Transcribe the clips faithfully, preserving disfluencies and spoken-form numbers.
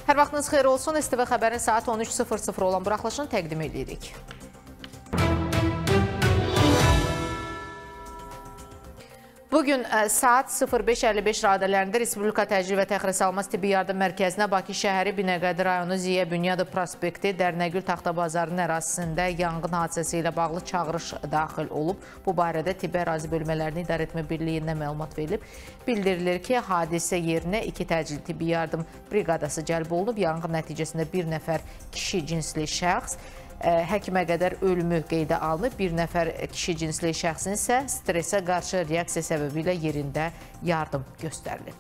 Hər vaxtınız xeyir olsun. S T V xəbərin saat on üç sıfır sıfır olan buraxılışını təqdim edirik. Bugün saat sıfır beş əlli beş radələrində Respublika Təcili və Təxirəsalınmaz Tibbi Yardım Mərkəzinə Bakı şəhəri Binəqədi rayonu Ziya Bünyadov prospekti Dərnəgül Taxtabazarının ərazisində yanğın hadisəsi ilə bağlı çağırış daxil olub. Bu barədə Tibbi Ərazi Bölmələrini İdarə Etmə Birliyindən məlumat verilib. Bildirilir ki, hadisə yerinə iki təcili tibbi yardım briqadası cəlb olunub. Yanğın nəticəsində bir nəfər kişi cinsli şəxs həkimə qədər ölümü qeydə alınıb. Bir nəfər kişi cinsli şəxsin isə stressə qarşı reaksiya səbəbilə yerində yardım göstərilib.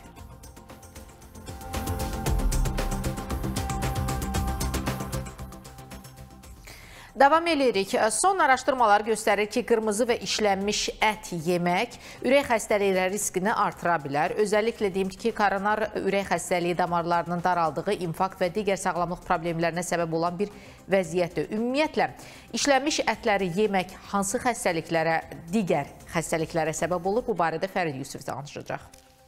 Davam edirik. Son araşdırmalar göstərir ki, qırmızı və işlənmiş ət yemək ürək xəstəlikləri riskini artıra bilər. Özəlliklə deyim ki, koronar ürək xəstəliyi damarlarının daraldığı, infarkt və digər sağlamlıq problemlərinə səbəb olan bir vəziyyətdir. Ümumiyyətlə, işlənmiş ətləri yemək hansı xəstəliklərə, digər xəstəliklərə səbəb olur? Bu barədə Fərid Yusif danışacaq.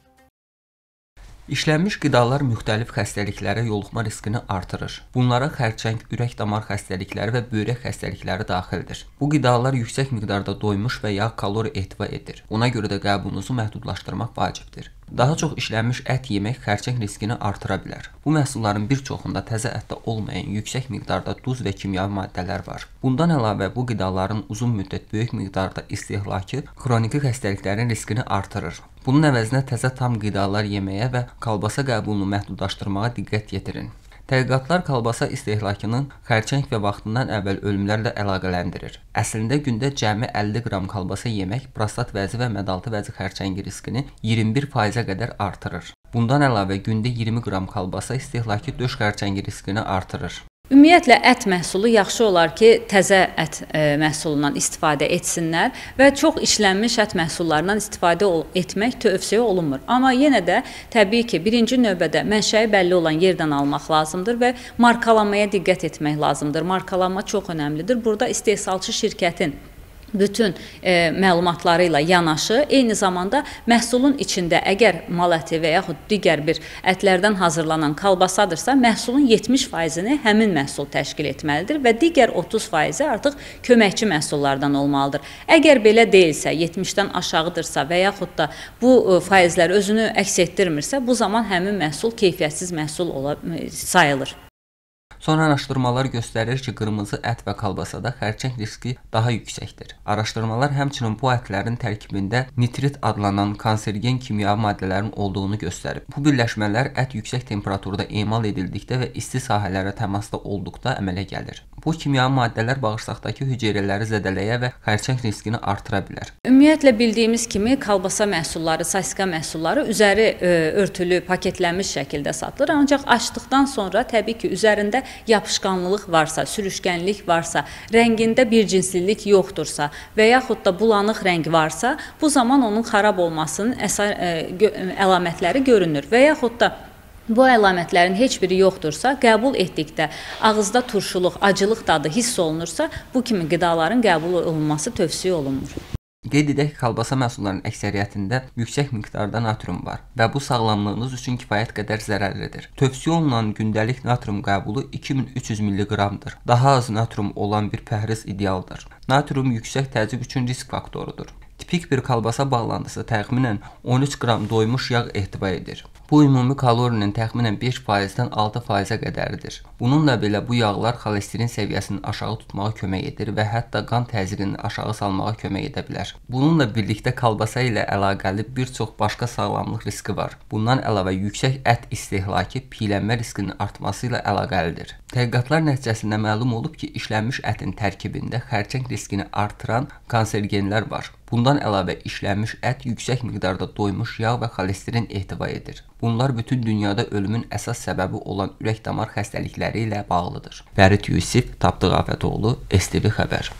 İşlənmiş qidalar müxtəlif xəstəliklərə yoluxma riskini artırır. Bunlara xərçəng, ürək-damar xəstəlikləri və böyrək xəstəlikləri daxildir. Bu qidalar yüksək miqdarda doymuş və yağ kalori ehtiva edir. Ona görə də qəbunuzu məhdudlaşdırmaq vacibdir. Daha çox işlənmiş ət yemək xərçəng riskini artıra bilər. Bu məhsulların bir çoxunda təzə ətdə olmayan yüksək miqdarda duz və kimyəvi maddələr var. Bundan əlavə bu qidaların uzun müddət böyük miqdarda istehlakı xroniki xəstəliklərin riskini artırır. Bunun əvəzinə təzə tam qidalar yeməyə və kolbasa qəbulunu məhdudlaşdırmağa diqqət yetirin. Tədqiqatlar kolbasa istehlakının xərçəng və vaxtından əvvəl ölümlərlə əlaqələndirir. Əslində gündə cəmi əlli qram kolbasa yemək prostat vəzi və mədaltı vəzi xərçəngi riskini iyirmi bir faizə qədər artırır. Bundan əlavə gündə iyirmi qram kolbasa istehlakı döş xərçəngi riskini artırır. Ümumiyyətlə, ət məhsulu yaxşı olar ki, təzə ət e, məhsulundan istifadə etsinlər və çox işlənmiş ət məhsullarından istifadə etmək tövsiyə olunmur. Amma yenə də təbii ki, birinci növbədə mənşəyi bəlli olan yerdən almaq lazımdır və markalanmaya diqqət etmək lazımdır. Markalanma çox önəmlidir. Burada istehsalçı şirkətin bütün e, məlumatları ilə yanaşı, eyni zamanda məhsulun içində əgər mal əti və yaxud digər bir ətlərdən hazırlanan kolbasadırsa, məhsulun yetmiş faizini həmin məhsul təşkil etməlidir və digər otuz faizi artıq köməkçi məhsullardan olmalıdır. Əgər belə deyilsə, yetmişdən aşağıdırsa və yaxud da bu faizlər özünü əks etdirmirsə, bu zaman həmin məhsul keyfiyyətsiz məhsul ola, sayılır. Son araşdırmalar göstərir ki, qırmızı ət və kolbasada xərçəng riski daha yüksəkdir. Araşdırmalar həmçinin bu ətlərin tərkibində nitrit adlanan kanserogen kimyəvi maddələrin olduğunu göstərib. Bu birləşmələr ət yüksək temperaturda emal edildikdə və isti sahələrə təmasda olduqda əmələ gəlir. Bu kimyəvi maddələr bağırsaqdakı hüceyrələri zədələyə və xərçəng riskini artıra bilər. Ümumiyyətlə bildiyimiz kimi kolbasa məhsulları, sasika məhsulları üzəri e, örtülü, paketlənmiş şəkildə satılır. Ancaq açdıqdan sonra təbii ki, üzərində yapışqanlılıq varsa, sürüşkənlik varsa, rəngində bir cinslilik yoxdursa və yaxud da bulanıq rəng varsa, bu zaman onun xarab olmasının əsas e, əlamətləri görünür və yaxud da bu əlamətlərin heç biri yoxdursa, qəbul etdikdə ağızda turşuluq, acılıq dadı hiss olunursa, bu kimi qidaların qəbul olunması tövsiyə olunmur. Qeyd edək ki, kolbasa məhsullarının əksəriyyətində yüksək miqdarda natrium var və bu sağlamlığınız üçün kifayət qədər zərərlidir. Tövsiyə olunan gündəlik natrium qəbulu iki min üç yüz milliqramdır. Daha az natrium olan bir pəhriz idealdır. Natrium yüksək təzyiq üçün risk faktorudur. Tipik bir kolbasa bağlantısı təxminən on üç qram doymuş yağ ehtiva edir. Bu ümumi kalorinin təxminən beş faizdən altı faizə qədəridir. Bununla belə bu yağlar xolesterin səviyyəsini aşağı tutmağa kömək edir və hətta qan təzyiqini aşağı salmağa kömək edə bilər. Bununla birlikdə kolbasa ilə əlaqəli bir çox başqa sağlamlıq riski var. Bundan əlavə yüksək ət istehlakı piyələnmə riskinin artması ilə əlaqəlidir. Tədqiqatlar nəticəsində məlum olub ki, işlənmiş ətin tərkibində xərçəng riskini artıran kanserogenlər var. Bundan əlavə işlənmiş ət yüksək miqdarda doymuş yağ və xolesterin ehtiva edir. Bunlar bütün dünyada ölümün əsas səbəbi olan ürək-damar xəstəlikləri ilə bağlıdır. Fərid Yusif, Tapdıq Afətoğlu, S T V Xəbər.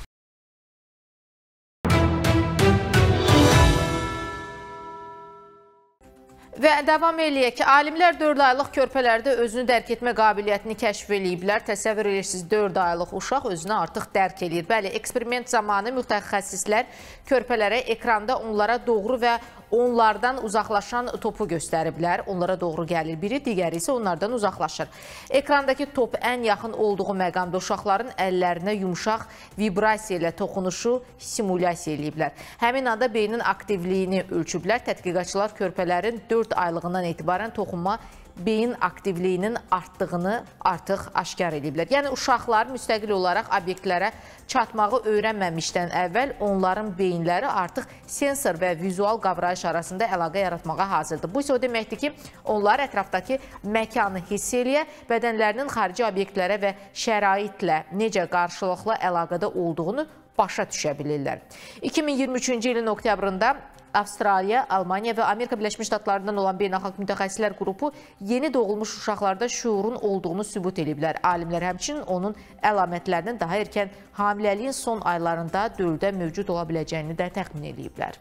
Və davam eləyək ki, alimlər dörd aylıq körpələrdə özünü dərk etmə qabiliyyətini kəşf eləyiblər. Təsəvvür edirsiniz, dörd aylıq uşaq özünü artıq dərk eləyir. Bəli, eksperiment zamanı mütəxəssislər körpələrə ekranda onlara doğru və onlardan uzaqlaşan topu göstəriblər. Onlara doğru gəlir biri, digəri isə onlardan uzaqlaşır. Ekrandakı top ən yaxın olduğu məqamda uşaqların əllərinə yumşaq vibrasiya ilə toxunuşu simulyasiya eləyiblər. Həmin anda beynin aktivliyini ölçüblər. Tədqiqatçılar körpələrin dörd aylığından etibarən toxunma beyin aktivliyinin artdığını artıq aşkar ediblər. Yəni, uşaqlar müstəqil olaraq obyektlərə çatmağı öyrənməmişdən əvvəl onların beyinləri artıq sensor və vizual qavrayış arasında əlaqə yaratmağa hazırdır. Bu isə o deməkdir ki, onlar ətrafdakı məkanı hiss eləyə, bədənlərinin xarici obyektlərə və şəraitlə necə qarşılıqlı əlaqədə olduğunu başa düşə bilirlər. iki min iyirmi üçüncü ilin oktyabrında Avstraliya, Almaniya və Amerika Birləşmiş Ştatlarından olan beynəlxalq mütəxəssislər qrupu yeni doğulmuş uşaqlarda şuurun olduğunu sübut ediblər. Alimlər həmçinin onun əlamətlərinin daha erkən hamiləliyin son aylarında döldə mövcud ola biləcəyini də təxmin ediblər.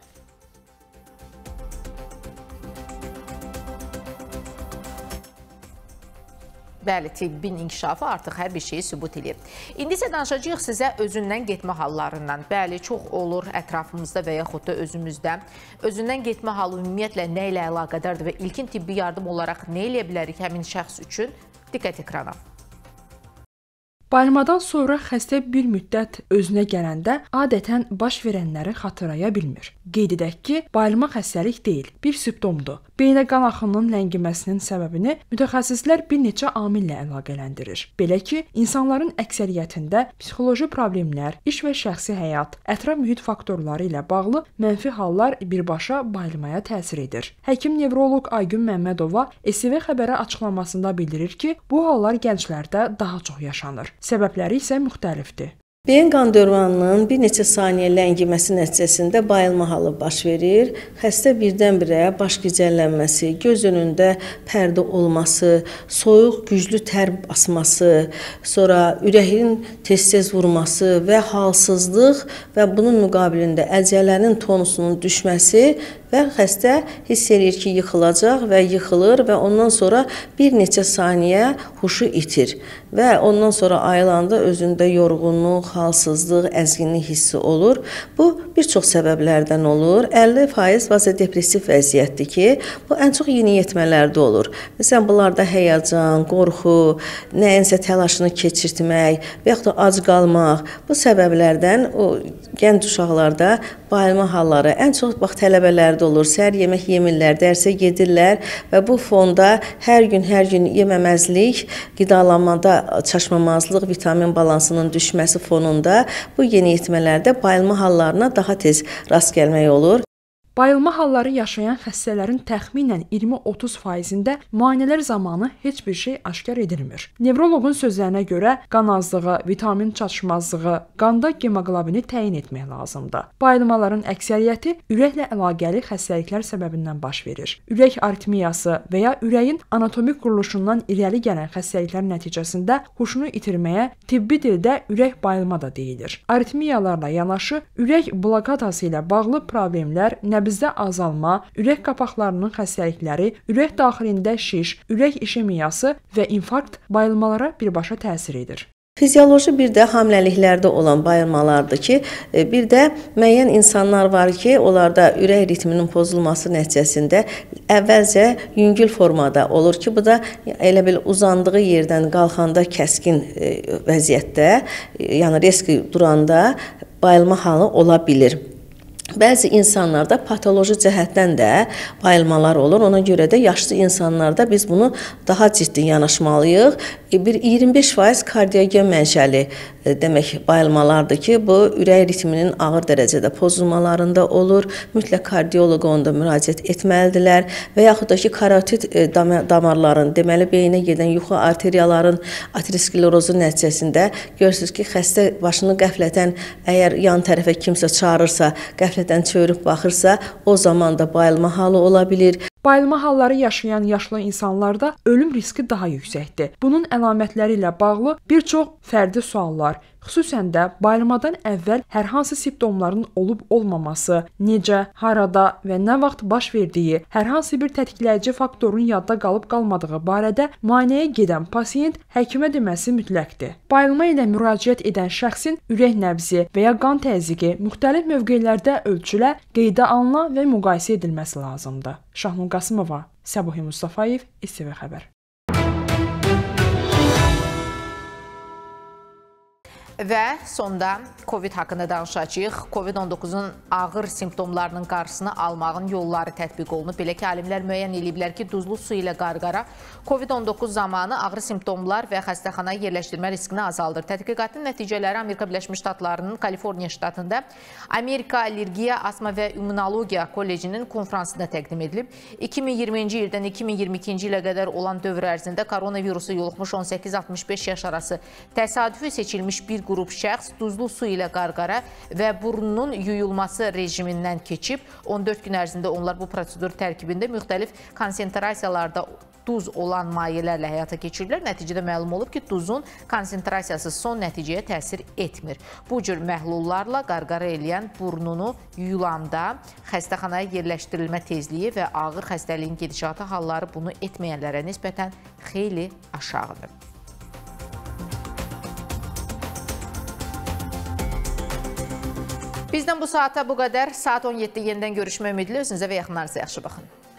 Bəli, tibbin inkişafı artıq hər bir şeyi sübut edir. İndi isə danışacağıq sizə özündən getmə hallarından. Bəli, çox olur ətrafımızda və yaxud da özümüzdə. Özündən getmə halı ümumiyyətlə nə ilə əlaqədardır və ilkin tibbi yardım olaraq nə eləyə bilərik həmin şəxs üçün? Diqqət ekrana. Bayılmadan sonra xəstə bir müddət özünə gələndə adətən baş verənləri xatırlaya bilmir. Qeyd edək ki, bayılma xəstəlik deyil, bir simptomdur. Beynə qan axınının ləngimasının səbəbini mütəxəssislər bir neçə amillə əlaqələndirir. Belə ki, insanların əksəriyyətində psixoloji problemlər, iş və şəxsi həyat, ətraf mühit faktorları ilə bağlı mənfi hallar birbaşa bayılmaya təsir edir. Həkim nevroloq Aygün Məmmədova S V xəbərə açıqlamasında bildirir ki, bu hallar gənclərdə daha çox yaşanır. Səbəbləri isə müxtəlifdir. Beyin qan dövranının bir neçə saniyə ləngiməsi nəticəsində bayılma halı baş verir. Xəstə birdən-birə baş gicəllənməsi, göz önündə pərdə olması, soyuq, güclü tər basması, sonra ürəyin tez-tez vurması və halsızlıq və bunun müqabilində əlcəklərin tonusunun düşməsi və xəstə hiss edir ki, yıxılacaq və yıxılır və ondan sonra bir neçə saniyə huşu itir və ondan sonra ayılanda özündə yorğunluq, halsızlıq, əzginlik hissi olur. Bu, bir çox səbəblərdən olur. əlli faiz vazodepressiv vəziyyətdir ki, bu ən çox yeniyetmələrdə olur. Məsələn, bunlarda həyəcan, qorxu, nəyinsə təlaşını keçirtmək və yaxud da ac qalmaq, bu səbəblərdən o gənc uşaqlarda bayılma halları ən çox bax tələbələrdə olur. Səhər yemək yemirlər, dərsə gedirlər və bu fonda hər gün, hər gün yeməməzlik, qidalanmada çaşmamazlıq, vitamin balansının düşməsi fonunda bu yeniyetmələrdə bayılma hallarına daha tez rast gəlmək olur. Bayılma halları yaşayan xəstələrin təxminən iyirmi otuz faizində müayinələr zamanı heç bir şey aşkar edilmir. Nevroloqun sözlərinə görə qan azlığı, vitamin çatışmazlığı, qanda hemoqlobini təyin etmək lazımdır. Bayılmaların əksəriyyəti ürəklə əlaqəli xəstəliklər səbəbindən baş verir. Ürək aritmiyası və ya ürəyin anatomik quruluşundan irəli gələn xəstəliklər nəticəsində huşunu itirməyə tibbi dildə ürək bayılma da deyilir. Aritmiyalarla yanaşı ürək blokadası ilə bağlı problemlər, nəbizdə azalma, ürək qapaqlarının xəstəlikləri, ürək daxilində şiş, ürək işemiyası və infarkt bayılmalara birbaşa təsir edir. Fizioloji bir də hamiləliklərdə olan bayılmalardır ki, bir də müəyyən insanlar var ki, onlarda ürək ritminin pozulması nəticəsində əvvəlcə yüngül formada olur ki, bu da elə bil uzandığı yerdən qalxanda kəskin vəziyyətdə, yəni riski duranda bayılma halı ola bilir. Bəzi insanlarda patoloji cəhətdən də bayılmalar olur. Ona görə də yaşlı insanlarda biz bunu daha ciddi yanaşmalıyıq. Bir iyirmi beş faiz kardiogen mənşəli demək bayılmalardır ki, bu ürək ritminin ağır dərəcədə pozulmalarında olur. Mütləq kardioloqa onda müraciət etməlidirlər və yaxud da ki, karotit damarların, deməli beyinə gedən yuxu arteriyaların aterosklerozu nəticəsində görürsünüz ki, xəstə başını qəflətən əgər yan tərəfə kimsə çağırırsa, qəflətən çörüb baxırsa, o zaman da bayılma halı ola bilir. Bayılma halları yaşayan yaşlı insanlarda ölüm riski daha yüksəkdir. Bunun əlamətləri ilə bağlı bir çox fərdi suallar, Xüsusən də bayılmadan əvvəl hər hansı simptomların olub-olmaması, necə, harada və nə vaxt baş verdiyi, hər hansı bir tətikləyici faktorun yadda qalıb-qalmadığı barədə müayinəyə gedən pasiyent həkimə deməsi mütləqdir. Bayılma ilə müraciət edən şəxsin ürək nəbzi və ya qan təzyiqi müxtəlif mövqelərdə ölçülə, qeydə alına və müqayisə edilməsi lazımdır. Şahnur Qasımova, Səbuhi Mustafayev, İ S V Xəbər. Və sonda Covid haqqında danışacağıq. Covid on doqquzun ağır simptomlarının qarşısını almağın yolları tətbiq olunub. Belə ki, alimlər müəyyən ediblər ki, duzlu su ilə qarqara Covid on doqquz zamanı ağır simptomlar və xəstəxanaya yerləşdirmə riskini azaldır. Tədqiqatın nəticələri Amerika Birləşmiş Ştatlarının Kaliforniya ştatında Amerika Allergiya, Asma və İmmunologiya Kollecinin konfransında təqdim edilib. iki min iyirminci ildən iki min iyirmi ikinci ilə qədər olan dövr ərzində koronavirusu yoluxmuş on səkkiz altmış beş yaş arası təsadüfi seçilmiş bir qrup şəxs duzlu su ilə qarqara və burnunun yuyulması rejimindən keçib. on dörd gün ərzində onlar bu prosedur tərkibində müxtəlif konsentrasiyalarda duz olan mayelərlə həyata keçirilir. Nəticədə məlum olub ki, duzun konsentrasiyası son nəticəyə təsir etmir. Bu cür məhlullarla qarqara eləyən burnunu yuyulanda xəstəxanaya yerləşdirilmə tezliyi və ağır xəstəliyin gedişatı halları bunu etməyənlərə nisbətən xeyli aşağıdır. Bizdən bu saata bu qədər. Saat on yeddə yenidən görüşmə ümidli. Özünüzə və yaxınlarınıza yaxşı baxın.